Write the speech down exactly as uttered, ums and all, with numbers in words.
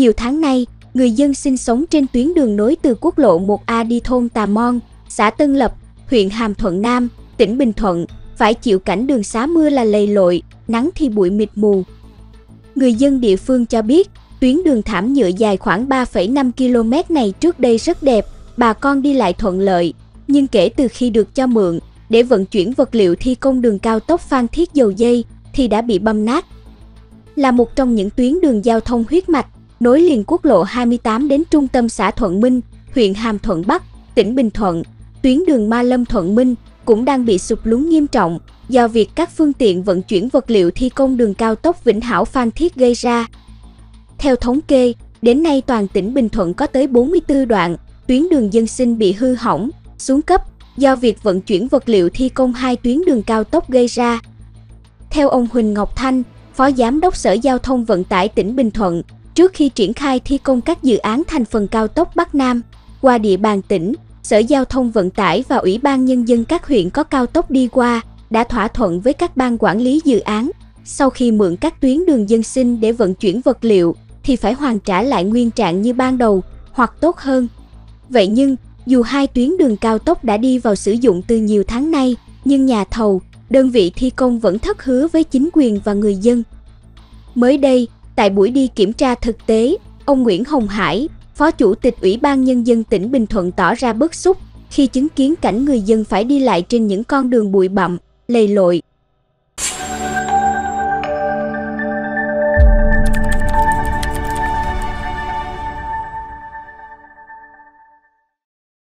Nhiều tháng nay, người dân sinh sống trên tuyến đường nối từ quốc lộ một A đi thôn Tà Mon, xã Tân Lập, huyện Hàm Thuận Nam, tỉnh Bình Thuận, phải chịu cảnh đường xá mưa là lầy lội, nắng thì bụi mịt mù. Người dân địa phương cho biết, tuyến đường thảm nhựa dài khoảng ba phẩy năm ki lô mét này trước đây rất đẹp, bà con đi lại thuận lợi, nhưng kể từ khi được cho mượn để vận chuyển vật liệu thi công đường cao tốc Phan Thiết Dầu Giây thì đã bị băm nát. Là một trong những tuyến đường giao thông huyết mạch, nối liền quốc lộ hai mươi tám đến trung tâm xã Thuận Minh, huyện Hàm Thuận Bắc, tỉnh Bình Thuận, tuyến đường Ma Lâm Thuận Minh cũng đang bị sụt lún nghiêm trọng do việc các phương tiện vận chuyển vật liệu thi công đường cao tốc Vĩnh Hảo Phan Thiết gây ra. Theo thống kê, đến nay toàn tỉnh Bình Thuận có tới bốn mươi tư đoạn tuyến đường dân sinh bị hư hỏng, xuống cấp do việc vận chuyển vật liệu thi công hai tuyến đường cao tốc gây ra. Theo ông Huỳnh Ngọc Thanh, Phó Giám đốc Sở Giao thông Vận tải tỉnh Bình Thuận, trước khi triển khai thi công các dự án thành phần cao tốc Bắc Nam qua địa bàn tỉnh, Sở Giao thông Vận tải và Ủy ban Nhân dân các huyện có cao tốc đi qua đã thỏa thuận với các ban quản lý dự án, sau khi mượn các tuyến đường dân sinh để vận chuyển vật liệu thì phải hoàn trả lại nguyên trạng như ban đầu hoặc tốt hơn. Vậy nhưng, dù hai tuyến đường cao tốc đã đi vào sử dụng từ nhiều tháng nay, nhưng nhà thầu, đơn vị thi công vẫn thất hứa với chính quyền và người dân. Mới đây, tại buổi đi kiểm tra thực tế, ông Nguyễn Hồng Hải, Phó Chủ tịch Ủy ban Nhân dân tỉnh Bình Thuận tỏ ra bức xúc khi chứng kiến cảnh người dân phải đi lại trên những con đường bụi bặm, lầy lội,